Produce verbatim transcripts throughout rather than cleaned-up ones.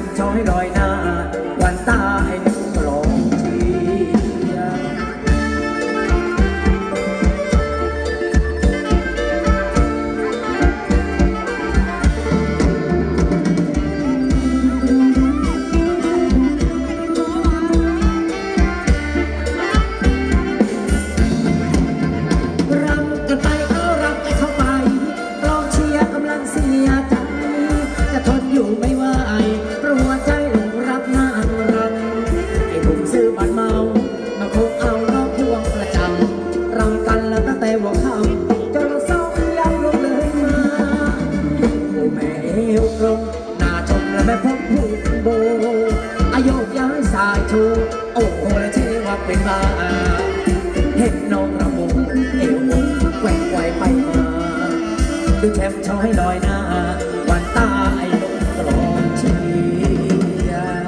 มช้อยลอยหน้าวันตายนึกลงเชียร์อยู่ไม่ไหวเพราะหัวใจหลงรักนางรำไอ้ผมซื้อบัตรเมามาคงเอาน้องพวงประจำรำกันแล้วตั้งแต่หัวค่ำจนเราเศร้ายับลงเลยมาโอ้แม่เอวกลมหน้าชมและแม่พบผู้โบอายุย้ายสายชูโอ้โหและเชื่อว่าเป็นบ้าเห็นน้องระมุเอววงแกว่งไหวไปมาดูแชมป์ช้อยลอยหน้าวันตายลงกลองเชียร์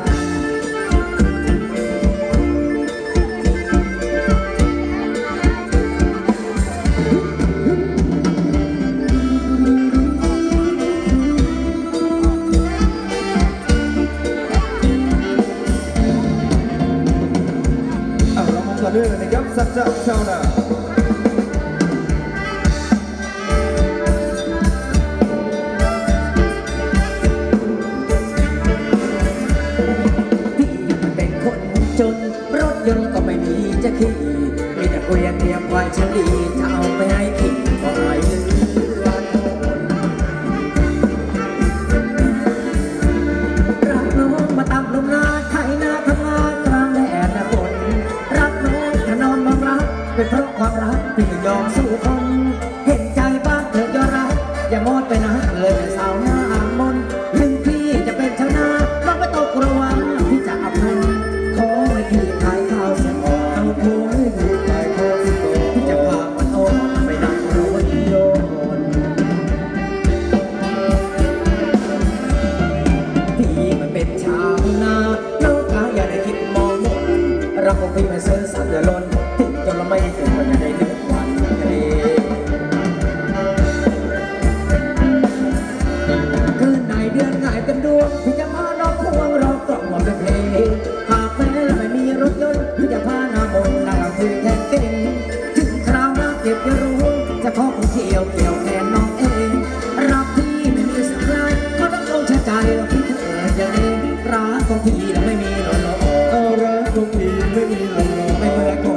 เอาเรามาต่อเนื่องนะครับสัจจะชาวนาจนรถยนต์ก็ไม่มีจะขี่มีแต่เกวียนเตรียมไว้ฉันดีจะเอาไปให้ขี่ก็ไม่เหลือรักน้องมาตามลมนาไถนาทำงานกลางแดดและฝนรักน้องถนอมบางรักเป็นเพราะความรักที่ยอมสู้คนเห็นใจบ้างเถิดยอรักอย่ามอดไปนะเลยแต่สาวหน้ามนถึงพี่จะเป็นชาวนาเราไม่ต้องกลัวที่จะอับมันขอให้พี่ขายข้าวเสียก่อนเอาโค้ให้พี่ขายข้าวเสียก่อนที่จะพามันโอนไปนั่งรถยนต์พี่มันเป็นชาวนาน้องกาอย่าได้คิดมองมนรักของพี่ไม่เสื่อสัตย์เดือดร้อนถึงจนเราไม่ถึงวันจะได้เลือกวันทะเลคืนไหนเดือนไหนเป็นดวงพี่จะพาน้องควงร้องกล่อมหมดเป็นเพลงหากแม้ไม่มีรถยนต์พี่จะพาน้ามนต์นั่งคุยแทนเก่งถึงคราวน้าเก็บจะรู้จะขอคงเที่ยวเกี่ยวแทนน้องเองรักพี่ไม่มีสักรายก็ต้องลงใจเราพี่เธออย่างเองรักของพี่เราไม่มีหล่อหล่อรักของพี่ไม่มีหล่อหล่อไม่เหมือน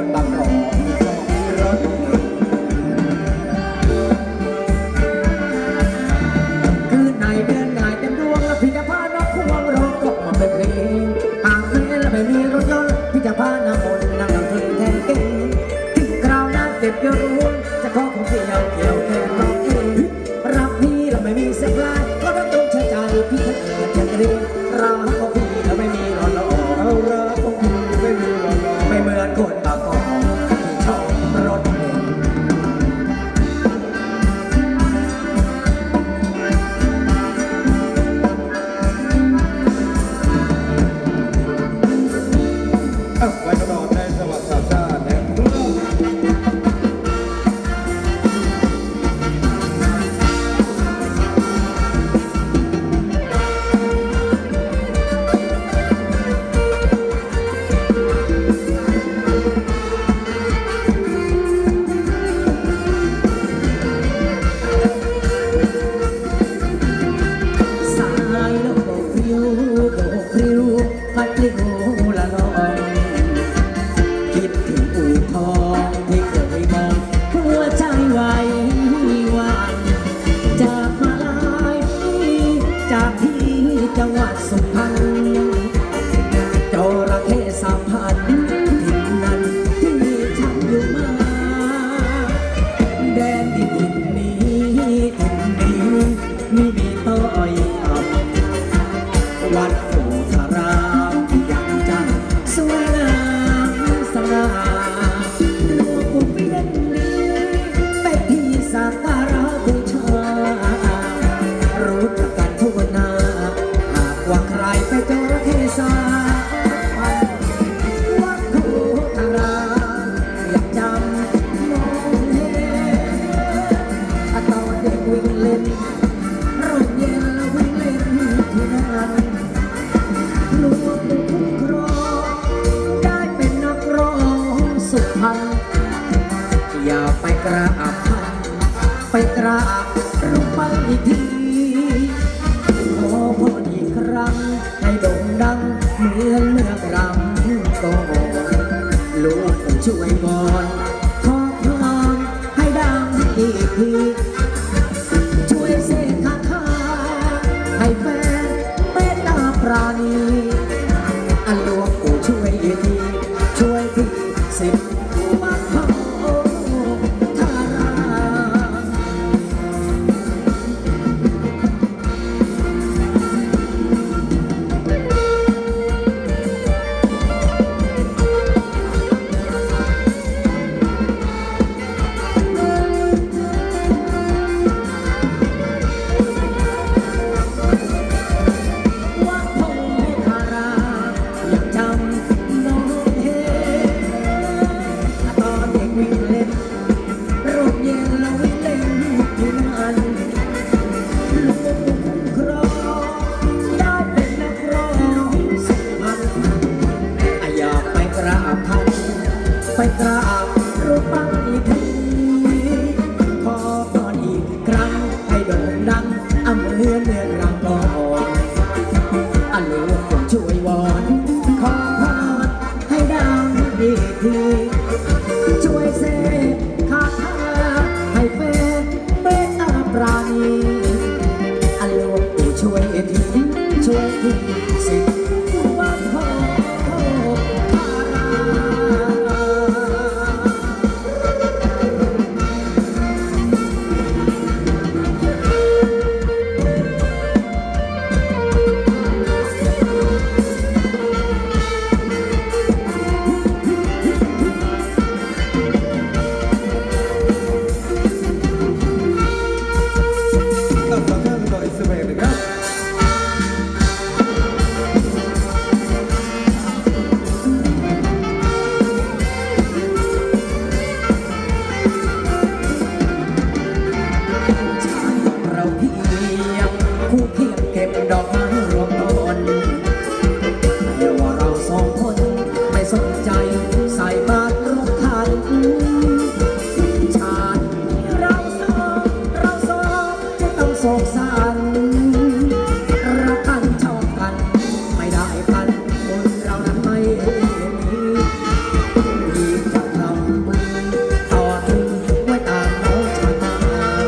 ราณีอันหลวงปู่ช่วยทีช่วยทีสิวันโหอาราตัดสามท่านต่ออีกสิบเพลงนะครับเราเพียงคู่เคียงเก็บดอกไม้รวมตนแต่ว่าเราสองคนไม่สนใจใส่บาตรรบคันชาติเราสองเราสองจะต้องโศกสันรักกันชอบกันไม่ได้กันบุญเรานั้นไม่มีที่จะทำบุญต่อถึงไว้ตามน้องชาตา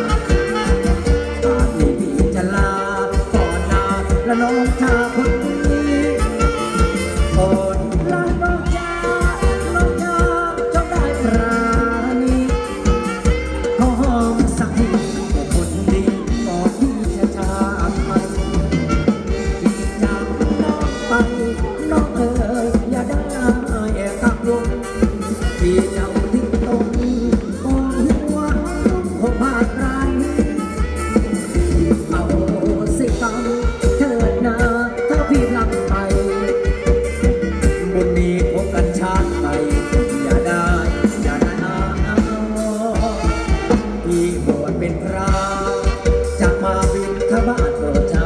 จะลาก่อนนาและน้องชาคนนี้ก่อนลาน้องชาน้องชาจงได้ปราณีขอหอมสักทีคนดีก่อนที่จะจากไปที่จากน้องไปน้องเอ๋ยอย่าได้ตักลงที่เจ้าทิ้งตรงกองหัวคงพาดไร เอาสิกรรมเถิดนาถ้าพี่พลักไปบุญนี้พบกันชาติไปอย่าได้อย่าได้เอาพี่บวชเป็นพระจะมาบิณฑบาตโปรดเจ้า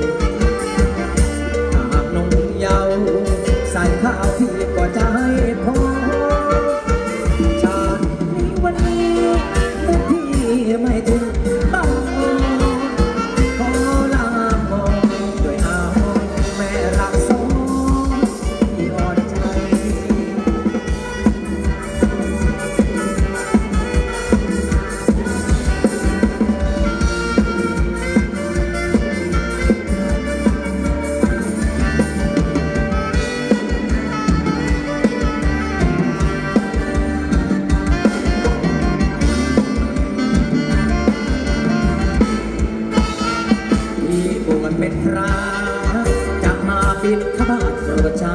หากนงเยาว์ใส่ข้าวพี่ก็จะให้พอชาตินี้วันนี้เมื่อพี่ไม่ถึงบ้าน ขอลามองด้วยอาวรณ์แม่รักสองที่อ่อนใจที่บวชเป็นพระจะมาบิณฑบาตโปรดเจ้า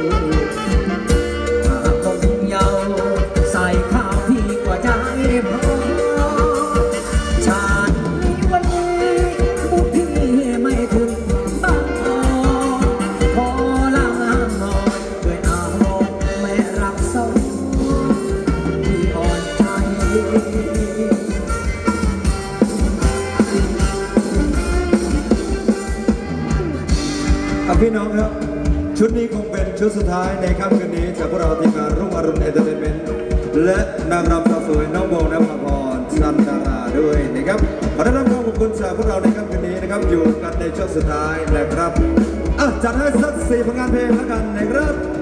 หากคงเยาว์ใส่ข้าวพี่ก็จะให้พอชาตินี้วันนี้บุญพี่ไม่ถึงบ้านอขอลางอนด้วยอารมณ์แม่รักสองที่อ่อนใจอ่ะพี่น้องครับชุดนี้คงเป็นชุดสุดท้ายในค่ำคืนนี้จากพวกเราทีมงานรุ่งอรุณเอนเตอร์เทนเมนต์และนางรำสาวสวยน้องโบนภพรสันดาราด้วยนะครับขอได้รับความขอบคุณจากพวกเราในค่ำคืนนี้นะครับอยู่กันในช่วงสุดท้ายนะครับอ่ะจัดให้สักสี่ผลงานเพลงแล้วกันนะครับ